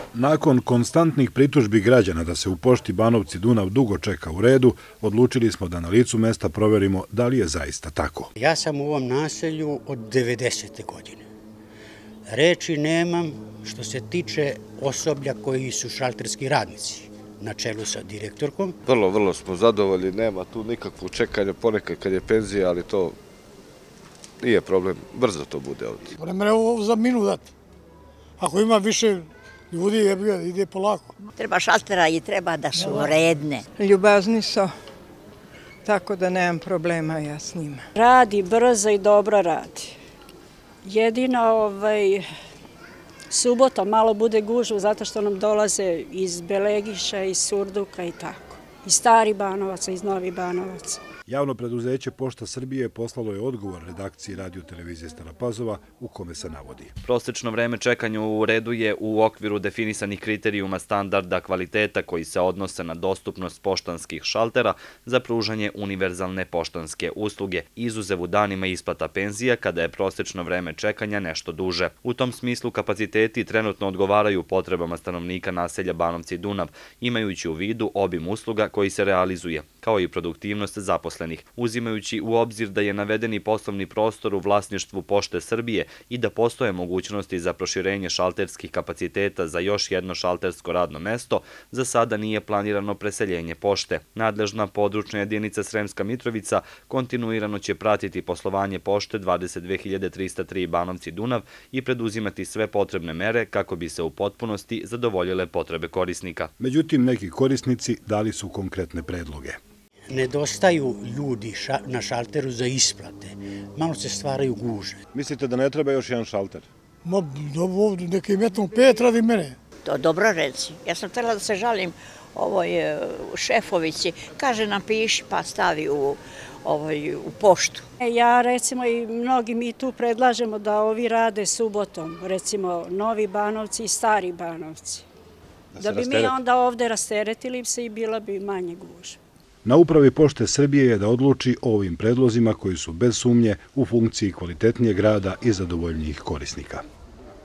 Nakon konstantnih pritužbi građana da se u pošti Banovci Dunav dugo čeka u redu, odlučili smo da na licu mesta proverimo da li je zaista tako. Ja sam u ovom naselju od 90. godine. Reči nemam što se tiče osoblja koji su šalterski radnici, na čelu sa direktorkom. Vrlo smo zadovoljni, nema tu nikakvog čekanja, ponekad kad je penzija, ali to nije problem, brzo to bude ovdje. Vremena je ovo za minut dati. Ako ima više ljudi, ide polako. Treba šaltera i treba da su redne. Ljubazni su, tako da nemam problema ja s njima. Radi, brzo i dobro radi. Jedino subota malo bude gužva zato što nam dolaze iz Belegiša, iz Surduka i tako. Iz Stari Banovaca, iz Novi Banovaca. Javno preduzeće Pošta Srbije poslalo je odgovor redakciji radio-televizije Stara Pazova u kome se navodi. Prosečno vreme čekanja u redu je u okviru definisanih kriterijuma standarda kvaliteta koji se odnose na dostupnost poštanskih šaltera za pružanje univerzalne poštanske usluge, izuzev u danima isplata penzija kada je prosečno vreme čekanja nešto duže. U tom smislu kapaciteti trenutno odgovaraju potrebama stanovnika naselja Banovci Dunav, imajući u vidu obim usluga koji se realizuje, kao i produktivnost zaposlenih, uzimajući u obzir da je navedeni poslovni prostor u vlasništvu Pošte Srbije i da postoje mogućnosti za proširenje šalterskih kapaciteta za još jedno šaltersko radno mesto, za sada nije planirano preseljenje pošte. Nadležna područna jedinica Sremska Mitrovica kontinuirano će pratiti poslovanje pošte 22.303 Banovci Dunav i preduzimati sve potrebne mere kako bi se u potpunosti zadovoljile potrebe korisnika. Međutim, neki korisnici dali su konkretne predloge. Nedostaju ljudi na šalteru za isplate. Malo se stvaraju guže. Mislite da ne treba još jedan šalter? Ovdje neki metom 5 radi mene. To dobro reci. Ja sam htjela da se žalim ovoj šefovici. Kaže napiši pa stavi u poštu. Ja recimo i mnogi mi tu predlažemo da ovi rade subotom. Recimo Novi Banovci i Stari Banovci. Da bi mi onda ovdje rasteretili se i bila bi manje gužva. Na upravi Pošte Srbije je da odluči o ovim predlozima koji su bez sumnje u funkciji kvalitetnijeg rada i zadovoljnijih korisnika.